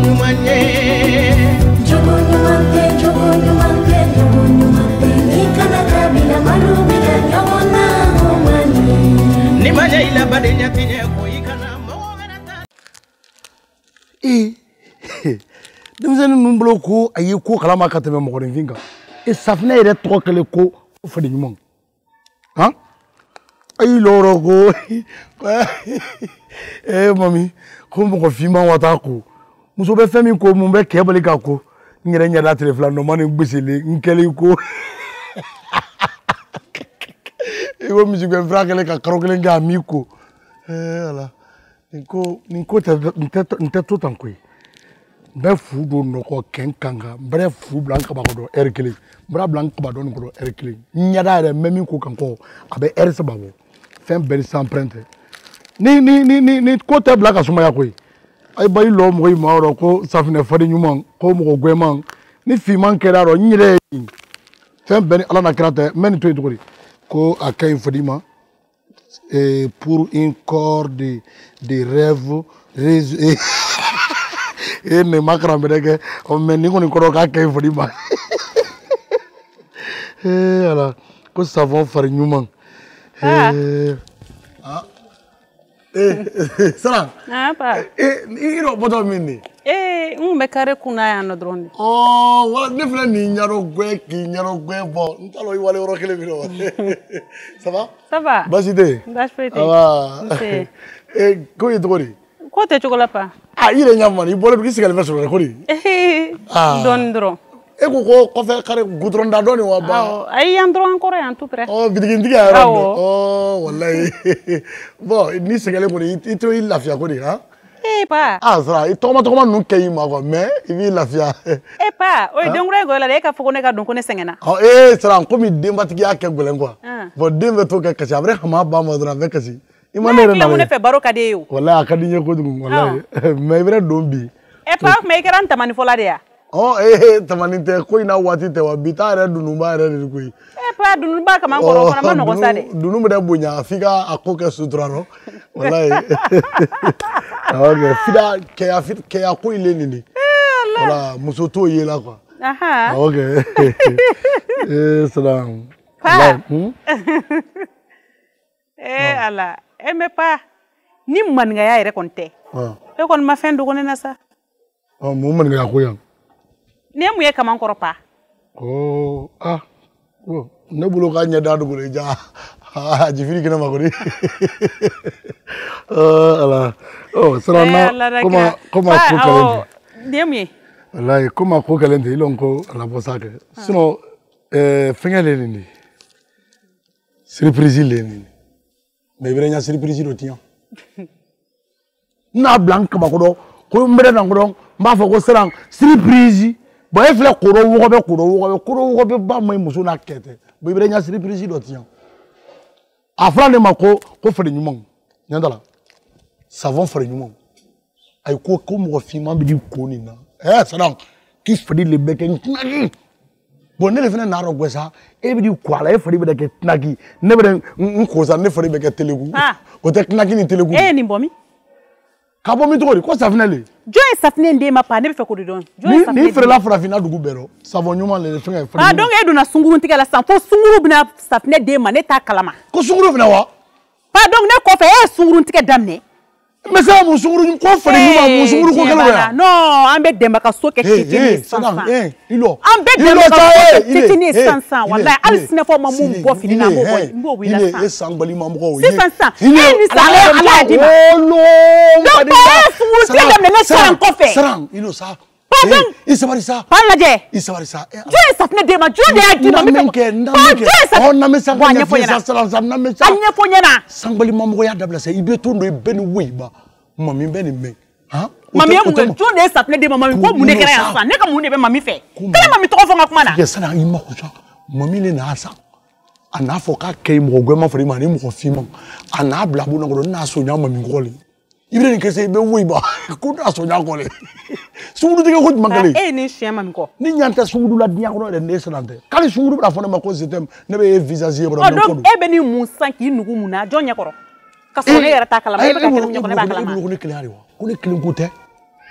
nyumanye jogo nyumante ikana kabila marubila nyamona ngomani ni manya ila badenya tinye ko ikana momenata Demzeni numblo ko ayi ko kalama ka tebe mo ko vinga e safna ire to kale ko fodi nyum ha ayi loro ko mami ko mo ko fima wata ko muso be femi ko mo be kebali ka ko ngere nya da telefla no mani gbesele nkele ko e wo mi jigwe frakele ka karokele nga mi ko ala ninko te to tankoi be fu do no ko kenkanga bre fu blanca ba do erkele bra blanca ba do no ko erkele nyada re memi ko kanko abe erse ba wo fem beri sans prendre ni ko te blanca suma ya koi ay bay lo mo ma ro ko safine fadi nyuma ko mo gwe man ni fi man kera ro nyire fem beri ala na krate men to ko ko akay fadi ma pour un corps de rêve et ne makra mereke on meni ko ni ko ka kay fodi ba ala ko savon fari nyuma sala pa iro bodo mini me kare kuna ya no drone wala defla ni nyaro gwe ki nyaro gwe bo ntalo yi wale ro kele biro ça va baside bashpete ko yedori ko te chokola pa ile nyamani bole bi sigal verso ko ri don dro ko fe kare goudron da doni wa ba ay andro encore en tout près bidigin diga ro wallahi bon ni sigal ko ri ito il lafia ko ri ha pa sra toma nu kay ma ko mais il lafia pa o dengre go la de ka foko ne ka don ko ne sengena sra ko mi dembatigi ake golen quoi bon dembe to ka kasi après ma ba mo dra avec kasi imane na mo ne fe baro ka de yo wallahi akadi nye ko dum wallahi mais vrai dombi pa me keran tamani fola de ya tamani te ko ina wati te wa bitare dunumba re ko pa dunumba ka man ko na no sade dunumba de bunya fika akoke sutrano wallahi fida ke ya ko ile nini wala musoto yela quoi salam pa ala me pa ni man nga ya ire konte kon ma fen do ko na sa mo man nga ko yan ne mu ye kaman koropa ne bulo ka nya dadu bule ja jifiri kina magori ala sarana kuma ko kalende ne mu ye wallahi kuma ko kalende ilonko ala bosake sino fengele ni surprise le ni mais vraiment surprise do tian na blanc ba ko mbere na ko mba fo ko serang surprise bo e fle koro wo be ba mai muso na kete bo ibre nya surprise do tian afra ne mako ko fere nyumon nyandala savon fere nyumon ay ko mo fi ma bi ko ni na serang ki fere le beke knagi bon ne le fene na ro gwesa e bi ko ala e fere be de knagi ne be nko za ne fere be ke telegu o te knagi ni telegu ni bomi kabo mi tori ko safina le joy safina ndé ma pa ne be fe ko don joy safina ni fere la frafina dugu bero savon nyuma le fenga fere donc e do na sunguru tigala san fo sunguru bina safina de ma ne ta kalama ko sunguru bina wa donc ne ko fe sunguru tigɛ damne mais ça mo sunguru ko fere nyuma mo sunguru ko kala ya non ambe demba ka soke titini sansan ilo ambe demba ka soke titini sansan wallahi al sina fo ma mum bo fini na mbo wi la san il est sangbali ma mko si sansan ni ala di ma donc sunguru tigɛ damne ne san ko fe sarang ilo sa pardon isabari sa palaje isabari sa je safne de ma jode ya di ma mi on na me sang na fiesa salam na me sang anya fonyana sangbali ma mko ya dabla sa ibe to ndo beni weiba mami beni me ha mami mu jode safne de mami ko mu ne kera ya sa ne ka mu ne be mami fe kala mami to ko fonga kuma na yes sana ima ko sa mami le na sa ana fo ka kay mo gwe ma fori ma ni mo ko fi mo ana bla bu na ko na so nya mami ko le ibre ni kese be weiba ko na so nya ko le sunguru tige ko magale ni chien ko ni nyanta sunguru la dia ko de neselante kali sunguru la fona mako zetem ne be visage e bro donc e be ni musan ki nugu muna jonya koro ka so ne yara takala e be ka kele ko ne ba kala ma ko ne klari wa ko ne klin ko te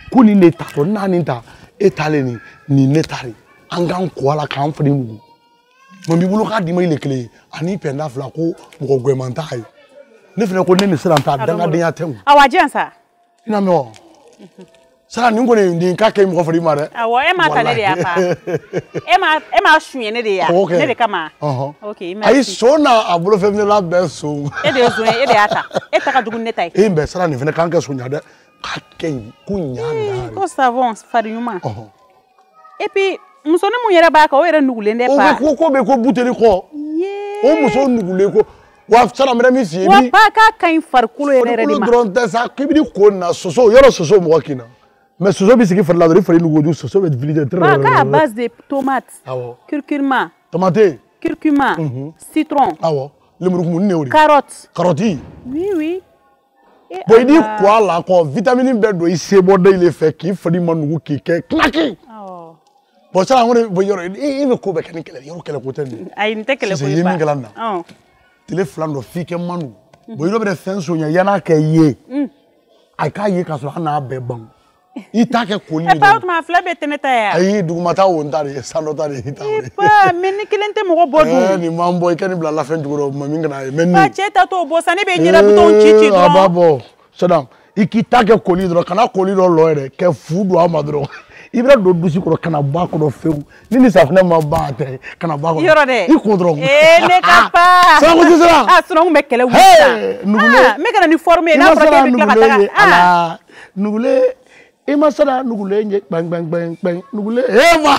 ko ni ne ta to na ni ta e tale ni ne tare an gan ko ala kan fadi nugu mo bi bulu ka di mai le kele ani penda fla ko mo gwemanta ai ne fene ko ne ni sira ta danga de ya tem awajensa ina me o sara ni ngone ndi ka ke mo fadi mare awo e ma ta ne de ya pa e ma hwe ne de ya ne de kama okay ai so na abulo fem ne la be so e de zo e de ata e ta ka dugun ne tai e be sara ni fene kan ka so nya de ka ke kunya na ko savon fadi yuma et puis muso ne mun yɛrɛ b'a kan o yɛrɛ nugulen tɛ pa ko be ko buteli kɔ o muso nugulen ko wa sara mɛrɛ min fiyɛ wa pa k'a ka ɲi farikolo yɛrɛ de ma dɔrɔn tɛ sa k'i bi ko na soso yɔrɔ soso mɔgɔ kina mais soso bi sigi fari la dɔrɔn i fari nugu soso bɛ diviser pa k'a base de tomate curcuma tomate curcuma citron awɔ lemurukumu ne o de carotte oui bon i di ko a la kɔ vitamine bɛɛ don i se bɔ da ile fɛ k'i fari ma nugu k'i kɛ knaki bon ça on est yoro e be ko be kan kele yoro kele ko tan ay nte kele ko ba yimi galanda tele flan do fi ke manu bo yoro be fen so nya yana ka ye ay ka ye ka so na be ban i ta ke ko ni e pa ma fla be teneta ya ay dugumata won tare sando tare ita pa men kilente mo bodu ni mambo e kan bla la fen duguro mami ngana men pa cheta to bo sane be nyira buton chichi do ababo sadam ikita ke ko ni do kana ko ni do lo ere ke fudu amadro ibra do dusi ko kana ba ko do few ni safna ma ba te kana ba ko yoro de i ko dron ne ka pa sa ko sira suno me kele wuta nugule me kana ni former na pro ke bikla kata ala nugule e ma sara nugule nje bang bang bang bang nugule e ma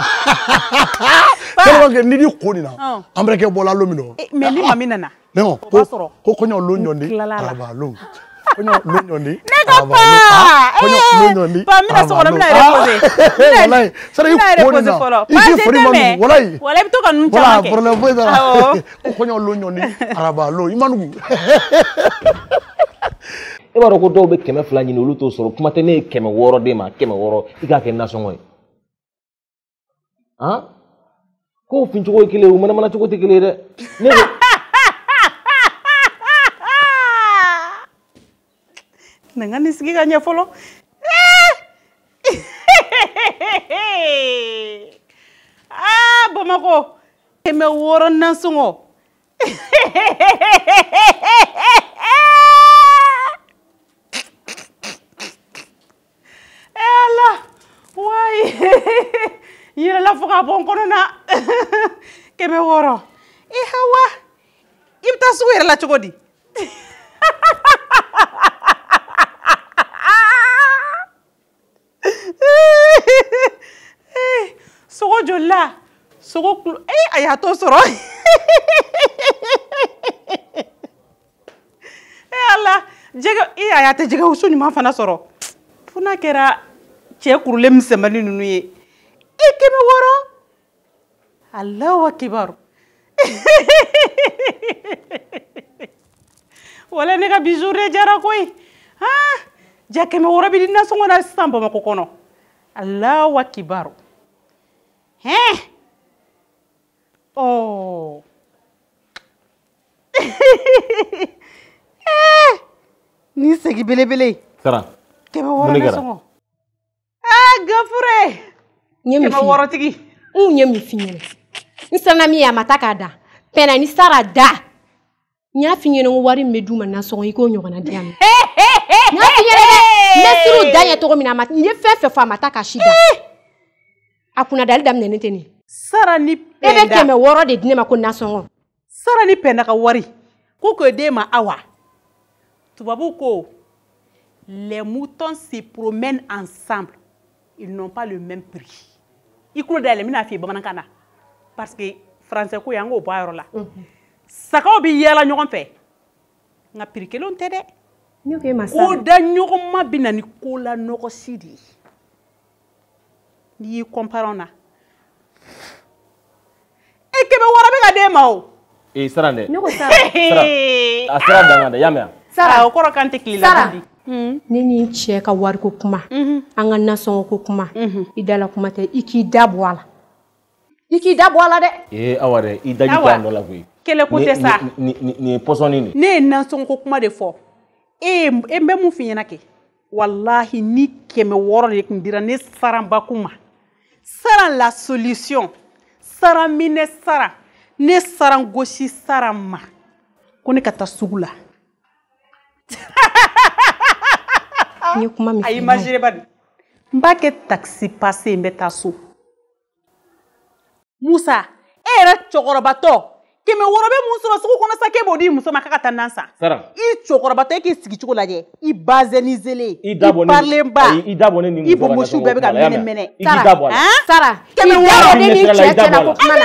ko ke ni di ko ni na ambre ke bola lomino me ni mami nana non ko nyo lo nyondi aba lo Konyo lunyondi. Nega pa. Konyo lunyondi. Pa mina so wala mina repose. Wallahi. Sara yu ko na. Iki fori manu wallahi. Wallahi bi to kan nun wala chamake. problème boy dara. Konyo lunyondi araba lo imanugu. E baro ko do be keme fla nyini olu to soro kuma te ne keme woro de ma keme woro iga ke na so ngoy. Ha? Ko fincho ko kile u mana to ko te kile de. Ne Nangani sigi kanya folo. Bamako. Keme woro nansungo. Allah. Why? Yira la fuka bon kono na. Keme woro. Hawa. Ibta suwira la chogodi. Sogo jolla sogo ayato soro Allah jega ayata jega usuni ma fana soro funa kera che kurule msemani nunu ye ikeme woro Allahu akbar wala ne ka bijoure jara koy ha jakeme woro bi dina songo na stampo mako kono Allahu akbar oh ni segi bele Sara kema woro na songo gafure kema woro tigi nyemi finyene nsana mi ya mataka da pena ni Sara da nya finyene wari meduma na songo iko nyogona diam nya finyene mesiru da ya to mina mat ni fefe fa mataka shida akuna dal dam ne teni Sara ni penda ebe keme woro de dine mako na songo Sara ni penda ka wari ko de ma awa tubabu ko les moutons se promènent ensemble ils n'ont pas le même prix ikulo dale mina fi bamankana parce que français ko yango ba yoro la sakaw bi yela ñogon fe nga prix kelon tede ñu ke ma o da ñogon ma binani ko la noko sidi ni comparona e kebe wara be ga de mawo e Sara ne ñu ko Sara Sara danga yamya Sara o koro kante klila bandi ni che ka wari ko kuma anga na songo ko kuma idala kuma te iki dabwala de aware i daji ko ando la koy kele ko te sa ni posoni ni ne na songo ko kuma de fo e mbe mu finyana ke Wallahi ni kɛmɛ wɔɔrɔ de kun dira ne saranba kuma. Saran la solution. Saran minɛ saran. Ne saran gosi saran ma. Ko ne ka taa sugu la. Ni kuma mi. A imaginer bani. Mba ke taxi passé n bɛ taa so. Musa, e yɛrɛ cɛkɔrɔbatɔ. Kɛmɛ wɔɔrɔ bɛ mun sɔrɔ sugu kɔnɔ sa k'e b'o di muso ma k'a ka taa nan san. Sara. I cɛkɔrɔbatɔ e k'i sigi cogo lajɛ. I bazelizele. I parlen ba. I dabɔ ne ni I bomosu bɛɛ bɛ ka mɛnɛ. Sara. Kɛmɛ wɔɔrɔ de ni cɛ cɛla ko kuma na.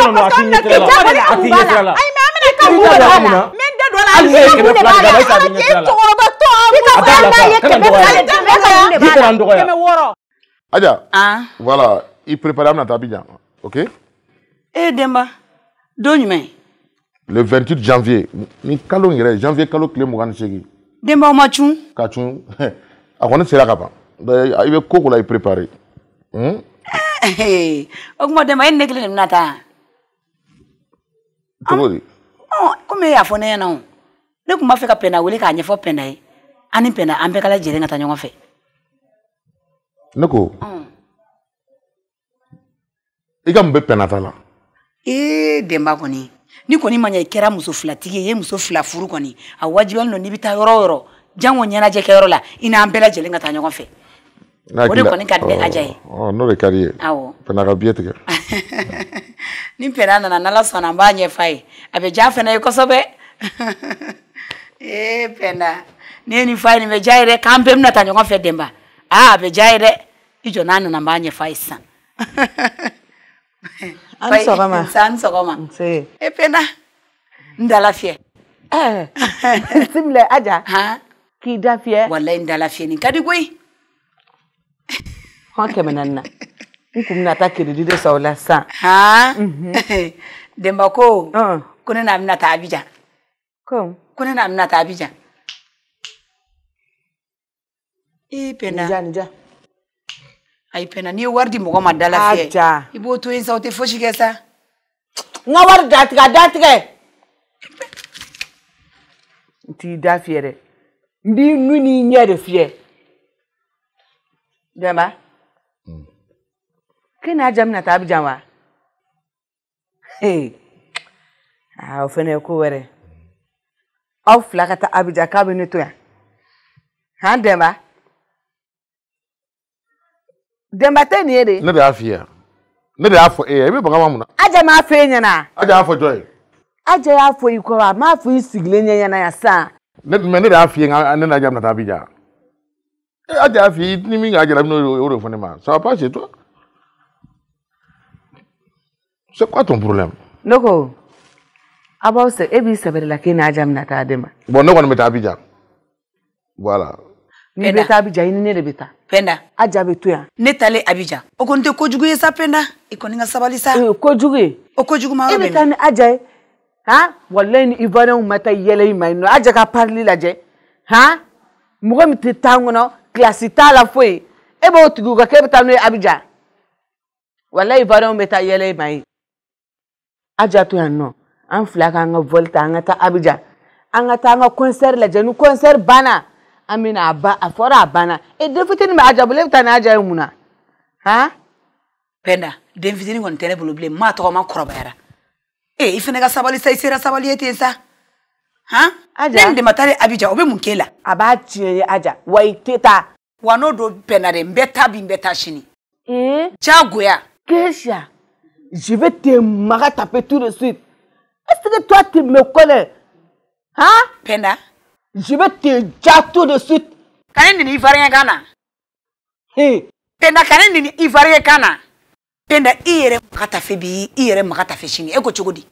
Aja, voilà, il prépare notre Abidjan, ok? Eh Demba, donne-moi. Le 28 janvier, ni kalo ngere, janvier kalo kile mugani segi. Demba o machun. Kachun, akone sera kapa. Il veut koko la il préparer. Eh, ogmo Demba en nekle nata. Comment? Oh, comme ya fone na on. Ne kuma fe ka pena wele ka nyefo pena yi. Ani pena ambe kala jere ngata nyongo fe. Nako. Iga mbe pena tala. Demba koni. Ni koni manya ikera muso flatigi ye muso fla furu koni. A wajibal no nibita yoro. Jango nyana je ke yoro la. Ina ambela jele ngata nyongo fe. Ode koni kadde ajaye. Oh, no le carrière. Awo. Pena ka bietike. Ni pena na nala sona mbanye fai. Abe jafe na yukosobe. Pena. Ni fai ni mejaire kampe mnata nyongo fe Demba. Abe jaire ijo nana na mbanye fai san. Ansogoma. Ansogoma. Si. Pena. Ndala fie. Simle aja. Ha? Ki da fie. Wallahi ndala fie ni kadi goyi. Honke menanna. Nkumna ta kiridi de sawla sa. Ha? Demba ko. Kone na amna ta Abidjan. Kom. Kone na amna ta Abidjan. Pena. Nja. Ay pena ni wardi mo ma dala fie. Aja. Ibo to en sauté foshi kesa. Nga war datga. Ti da fiere. Ndi nuni nyere fie. Demba. Kena jamna ta Abidjan wa. O fene ko were. Aw flaka ta Abidjan ka be neto ya. Ha Demba. Demba te ni ere. Ne de afia. Ne de afo ebe banga mamuna. Aja ma afa nyana. Aja afo joy. Aja ya afo ikowa ma afo isigle nyana ya sa. Ne de afia ne na jamna ta Abidjan. Aja afia ni mi ga jara no oro fone ma. Ça va pas chez toi? C'est quoi ton problème? Noko. Aba se ebi sebere la kina aja mna ta Demba. Bon ne ko meta Abidjan. Voilà. Ni beta Abidjan ni ne beta. Penda. Aja betu ya. Ne tale Abidjan. Okonte kojugu yesa Penda. Ikoninga sabali sa. Kojugu. O kojugu ma robe. Ebeta ni aja. Ha? Wallahi ni ivana umata yele mai no. Aja ka parli la je. Ha? Mugo mi tango no classe ta la foi. Ebo tugu ka kebeta no Abidjan. Wallahi ivana umata yele mai. Aja to ya no. An flaka nga volta nga ta Abidjan. Anga ta nga concert la je no concert bana. Amina aba afora abana e defitini ma aja bole tana aja yumuna ha Penda defitini won tene bolo ma to ma koroba yara ifene ga sabali sai sera sabali ete sa ha aja nde matare Abidjan obe munkela aba tiye aja waiteta wano do penare mbeta shini chagoya Kesha je vais te mara taper tout de suite est-ce que toi tu me connais hein Penda je vais te dire tout de suite. Kaneni ni ivarien kana. Penda kaneni ni ivarien kana. Penda iyere makata febi, iyere makata feshini. Eko chogodi.